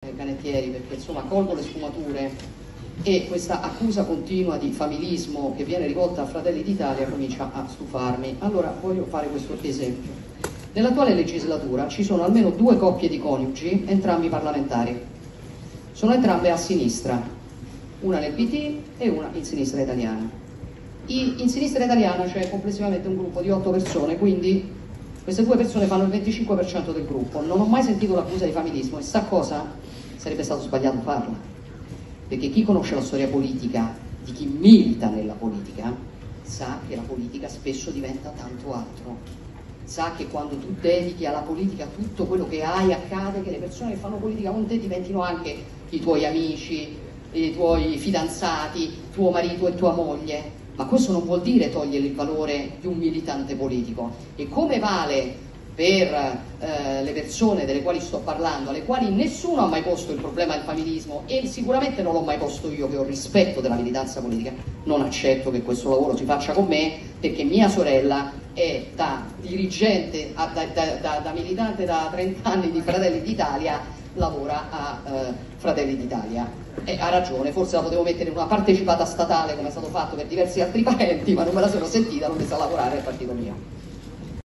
Canettieri, perché insomma colgo le sfumature e questa accusa continua di familismo che viene rivolta a Fratelli d'Italia comincia a stufarmi. Allora voglio fare questo esempio. Nell'attuale legislatura ci sono almeno 2 coppie di coniugi, entrambi parlamentari. Sono entrambe a sinistra, una nel PD e una in Sinistra Italiana. In Sinistra Italiana c'è complessivamente un gruppo di 8 persone, quindi queste 2 persone fanno il 25% del gruppo. Non ho mai sentito l'accusa di familismo e sta cosa sarebbe stato sbagliato farla, perché chi conosce la storia politica di chi milita nella politica sa che la politica spesso diventa tanto altro, sa che quando tu dedichi alla politica tutto quello che hai accade che le persone che fanno politica con te diventino anche i tuoi amici, i tuoi fidanzati, tuo marito e tua moglie. Ma questo non vuol dire togliere il valore di un militante politico, e come vale per le persone delle quali sto parlando, alle quali nessuno ha mai posto il problema del familismo e sicuramente non l'ho mai posto io, che ho rispetto della militanza politica. Non accetto che questo lavoro si faccia con me, perché mia sorella è da dirigente, da militante da 30 anni di Fratelli d'Italia, lavora a Fratelli d'Italia. E ha ragione, forse la potevo mettere in una partecipata statale come è stato fatto per diversi altri parenti, ma non me la sono sentita, l'ho messa a lavorare al partito mio.